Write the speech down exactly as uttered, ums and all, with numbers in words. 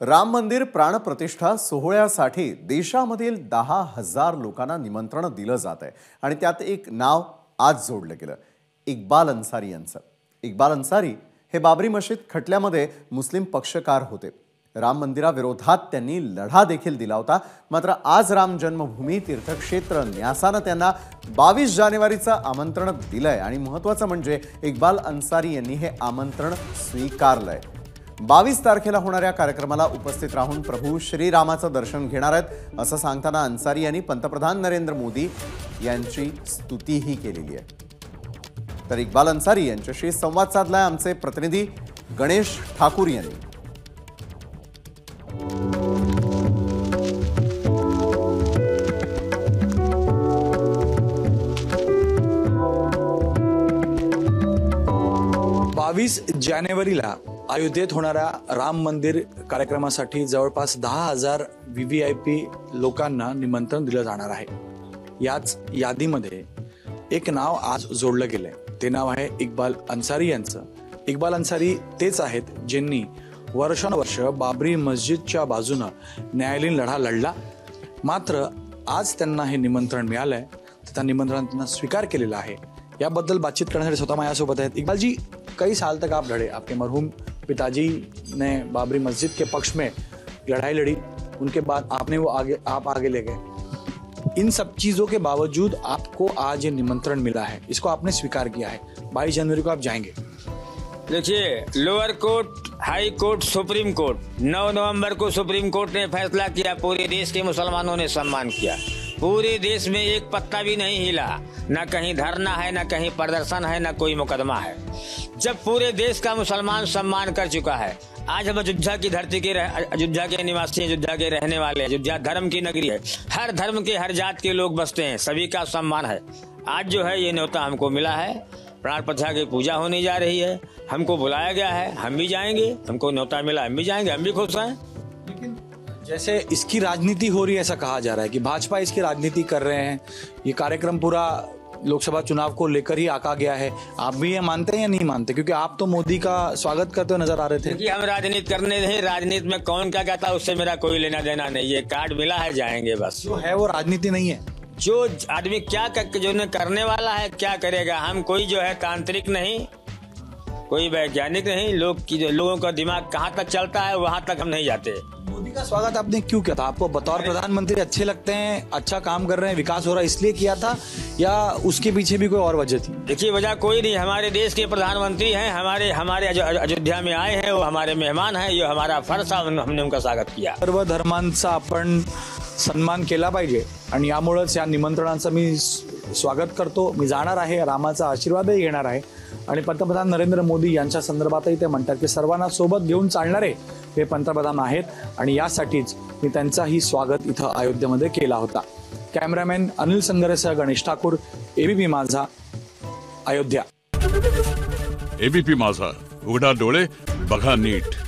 राम मंदिर प्राणप्रतिष्ठा सोहळ्यासाठी देशामधील दहा हजार लोकांना निमंत्रण दिलं जात आहे आणि त्यात एक नाव आज जोडलं गेलं, इक्बाल अन्सारी यांचं। इक्बाल अन्सारी हे बाबरी मशीद खटल्यामध्ये मुस्लिम पक्षकार होते। राम मंदिराविरोधात त्यांनी लढा देखील दिला होता। मात्र आज राम जन्मभूमी तीर्थक्षेत्र न्यासानं त्यांना बावीस जानेवारीचं आमंत्रण दिलंय आणि महत्त्वाचं म्हणजे इक्बाल अन्सारी यांनी हे आमंत्रण स्वीकारलंय। बावीस तारखेला होणाऱ्या कार्यक्रमाला उपस्थित राहून प्रभू श्रीरामाचं दर्शन घेणार आहेत असं सांगताना अन्सारी यांनी पंतप्रधान नरेंद्र मोदी यांची स्तुतीही केलेली आहे। तर इक्बाल अन्सारी यांच्याशी संवाद साधलाय आमचे प्रतिनिधी गणेश ठाकूर यांनी। बावीस जानेवारीला अयोध्येत होणाऱ्या राम मंदिर कार्यक्रमासाठी जवळपास दहा हजार व्ही व्ही आय पी लोकांना निमंत्रण दिलं जाणार आहे। याच यादीमध्ये एक नाव आज जोडलं गेलंय, ते नाव आहे इक्बाल अन्सारी यांचं। इक्बाल अन्सारी तेच आहेत ज्यांनी वर्षानुवर्ष बाबरी मस्जिदच्या बाजूनं न्यायालयीन लढा लढला। मात्र आज त्यांना हे निमंत्रण मिळालंय, तर त्या निमंत्रणात त्यांना स्वीकार केलेला आहे। याबद्दल बातचीत करण्यासाठी स्वतः माझ्यासोबत आहेत। इक्बाल जी, कई साल तक आप लड़े, आपके मरहूम पिताजी ने बाबरी मस्जिद के पक्ष में लड़ाई लड़ी, उनके बाद आपने वो आगे आप आगे ले गए। इन सब चीज़ों के बावजूद आपको आज ये निमंत्रण मिला है, इसको आपने स्वीकार किया है। बाईस जनवरी को आप जाएंगे। देखिए, lower court, high court, supreme court, नौ नवंबर को सुप्रीम कोर्ट ने फैसला किया, पूरे देश के मुसलमानों ने सम्मान किया। पूरे देश में एक पत्ता भी नहीं हिला, न कहीं धरना है, न कहीं प्रदर्शन है, न कोई मुकदमा है। जब पूरे देश का मुसलमान सम्मान कर चुका है, आज हम अयोध्या की धरती के अयोध्या के निवासी, अयोध्या के रहने वाले, अयोध्या धर्म की नगरी है, हर धर्म के हर जात के लोग बसते हैं, सभी का सम्मान है। आज जो है ये न्योता हमको मिला है, प्राण प्रतिष्ठा की पूजा होने जा रही है, हमको बुलाया गया है, हम भी जाएंगे। हमको न्योता मिला, हम भी जाएंगे, हम भी खुश हैं। लेकिन जैसे इसकी राजनीति हो रही है, ऐसा कहा जा रहा है कि भाजपा इसकी राजनीति कर रहे हैं, ये कार्यक्रम पूरा लोकसभा चुनाव को लेकर ही आका गया है। आप भी ये मानते हैं या नहीं मानते? क्योंकि आप तो मोदी का स्वागत करते हुए नजर आ रहे थे। कि हम राजनीति करने नहीं, राजनीति में कौन क्या कहता है उससे मेरा कोई लेना देना नहीं, ये कार्ड मिला है, जाएंगे बस। जो है वो राजनीति नहीं है। जो आदमी क्या कर, जो ने करने वाला है क्या करेगा। हम कोई जो है तांत्रिक नहीं, कोई वैज्ञानिक नहीं, लोग की जो लोगों का दिमाग कहाँ तक चलता है वहां तक हम नहीं जाते। मोदी का स्वागत आपने क्यों किया था? आपको बतौर प्रधानमंत्री अच्छे लगते हैं, अच्छा काम कर रहे हैं, विकास हो रहा है, इसलिए किया था या उसके पीछे भी कोई और वजह थी? देखिए, वजह कोई नहीं। हमारे देश के प्रधानमंत्री हैं, हमारे हमारे अयोध्या में आए हैं, वो हमारे मेहमान हैं, ये हमारा फर्ज था, हमने उनका स्वागत किया। सर्व धर्मांचा आपण सन्मान केला पाहिजे आणि यामुळेच या निमंत्रणाचं मी स्वागत करतो। मी जाणार आहे, रामाचा आशीर्वादही घेणार आहे आणि पंतप्रधान नरेंद्र मोदी यांच्या संदर्भातही ते म्हणतात की सर्वांना सोबत घेऊन चालणारे हे पंतप्रधान आहेत आणि यासाठीच मी त्यांचाही स्वागत इथं अयोध्येमध्ये केला होता। कॅमेरामॅन अनिल संगरेसह गणेश ठाकूर, एबीपी माझा, अयोध्या। एबीपी माझा, उघडा डोळे बघा नीट।